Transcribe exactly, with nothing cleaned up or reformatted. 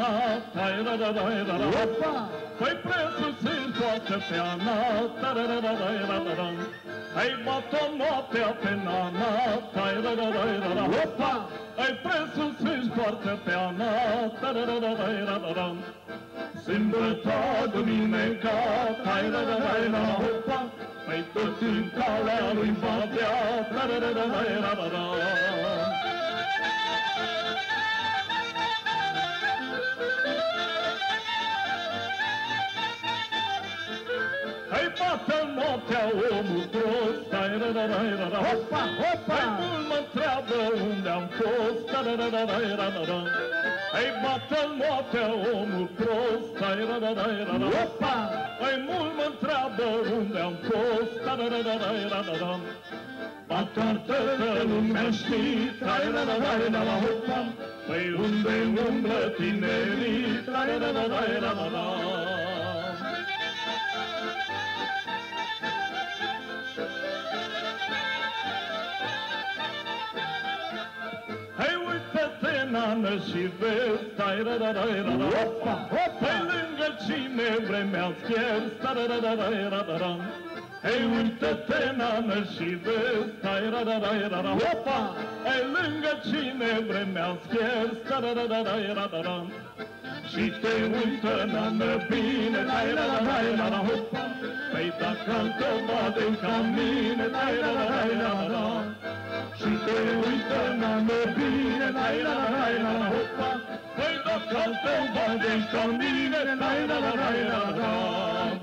Ana, tai ra ra ra ra ra. Opa! Păi prețul se joacă pe Ana, ta ra ra ra ra ra ra ra. Ai bat-o noaptea pe Nana, tai ra ra ra ra ra. Opa! Ai prețul se joacă pe Ana, ta ra ra ra ra ra ra ra. Sâmbătă, duminica, tai ra ra ra ra ra. Opa! Păi tot în calea lui Badea, ta ra ra ra ra ra ra ra. Hai bată noaptea omul prost, tai ra ra ra ra ra. Opa, opa! Hai mult mă întreabă unde am fost, ta ra ra ra ra ra ra ra. Hai bată noaptea omul prost, tai ra ra ra ra ra. Opa! Hai mult mă întreabă unde am fost, ta ra ra ra ra ra ra ra. Bată că lumea știi, tai ra ra ra ra ra. Opa! Păi unde umblă tinerii, tai ra ra ra ra ra ra. Hai uită-te, nană, și vezi, tai ra ra ra ra ra. Opa, opa! Hai lângă cine vremea-ți cherzi, ta ra ra ra ra ra ra ra. Hai uită-te, nană, și vezi, tai ra ra ra ra ra. Opa! Hai lângă cine vremea-ți cherzi, ta ra ra ra ra ra ra ra. Și te uită, nană, bine, tai ra ra ra ra ra. Păi dacă altă bade ca mine, tai ra ra ra ra ra. Și te uită, nană, bine, tai ra ra ra ra ra. Păi dacă altă bade ca mine, tai ra ra ra ra ra.